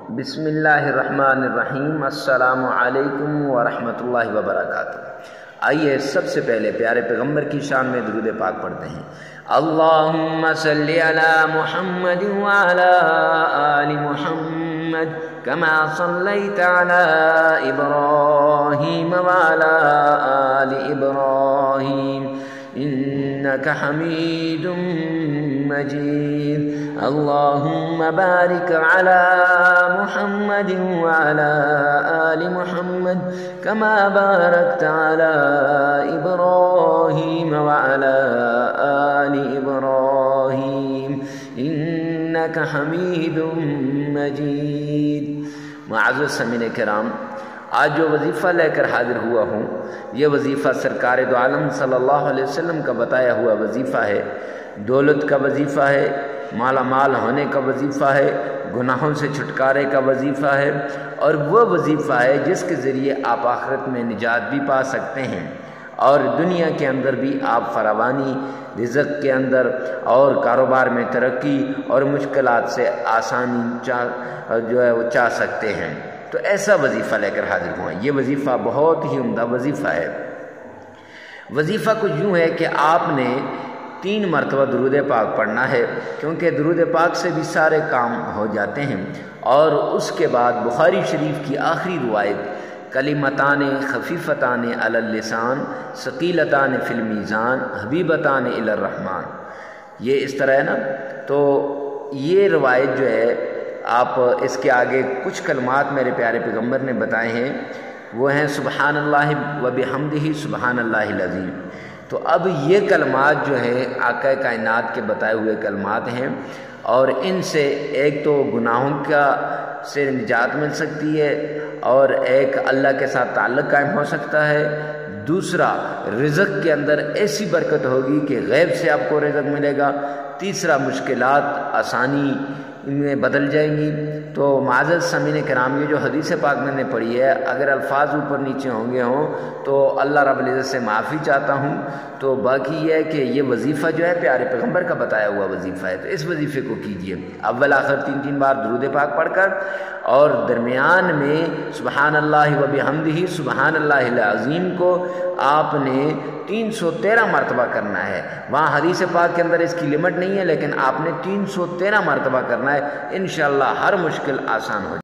بسم اللہ الرحمن الرحیم۔ السلام علیکم ورحمۃ اللہ وبرکاتہ۔ آئیے سب سے پہلے پیارے پیغمبر کی شان میں درود پاک پڑھتے ہیں۔ اللہم صلی علی محمد وعلی آل محمد کما صلیت علی ابراہیم وعلی آل ابراہیم انک حمید مجید۔ اللہم بارک علی محمد وعلی آل محمد کما بارکت علی ابراہیم وعلی آل ابراہیم انک حمید مجید۔ معزز سامعین کرام، آج جو وظیفہ لے کر حاضر ہوا ہوں، یہ وظیفہ سرکار دو عالم صلی اللہ علیہ وسلم کا بتایا ہوا وظیفہ ہے۔ دولت کا وظیفہ ہے، مالا مال ہونے کا وظیفہ ہے، گناہوں سے چھٹکارے کا وظیفہ ہے، اور وہ وظیفہ ہے جس کے ذریعے آپ آخرت میں نجات بھی پا سکتے ہیں اور دنیا کے اندر بھی آپ فراوانی رزق کے اندر اور کاروبار میں ترقی اور مشکلات سے آسانی چاہ سکتے ہیں۔ تو ایسا وظیفہ لے کر حاضر ہوا۔ یہ وظیفہ بہت ہی عمدہ وظیفہ ہے۔ وظیفہ کچھ یوں ہے کہ آپ نے 3 مرتبہ درود پاک پڑھنا ہے، کیونکہ درود پاک سے بھی سارے کام ہو جاتے ہیں۔ اور اس کے بعد بخاری شریف کی آخری روایت کلمتان خفیفتان علی اللسان ثقیلتان فی المیزان حبیبتان الی الرحمن، یہ اس طرح ہے نا۔ تو یہ روایت جو ہے، آپ اس کے آگے کچھ کلمات میرے پیارے پیغمبر نے بتائے ہیں، وہ ہیں سبحان اللہ و بحمدہ سبحان اللہ العظیم۔ تو اب یہ کلمات جو ہیں آقا کائنات کے بتائے ہوئے کلمات ہیں، اور ان سے ایک تو گناہوں سے نجات مل سکتی ہے، اور ایک اللہ کے ساتھ تعلق قائم ہو سکتا ہے۔ دوسرا، رزق کے اندر ایسی برکت ہوگی کہ غیب سے آپ کو رزق ملے گا۔ تیسرا، مشکلات آسانی میں بدل جائیں گی۔ تو معزز سامعین کرام، یہ جو حدیث پاک میں نے پڑھی ہے، اگر الفاظ اوپر نیچے ہوں تو اللہ رب العزت سے معافی چاہتا ہوں۔ تو باقی یہ ہے کہ یہ وظیفہ جو ہے پیارے پیغمبر کا بتایا ہوا وظیفہ ہے، تو اس وظیفے کو کیجئے، اول آخر 3 بار درود پاک پڑھ کر، اور درمیان میں سبحان اللہ و بحمدہ سبحان اللہ العظیم کو آپ نے 313 مرتبہ کرنا ہے۔ وہاں حدیث پاک کے اندر اس کی لمٹ نہیں ہے، لیکن آپ نے 313 مرتبہ کرنا ہے۔ انشاءاللہ ہر مشکل آسان ہو جائے۔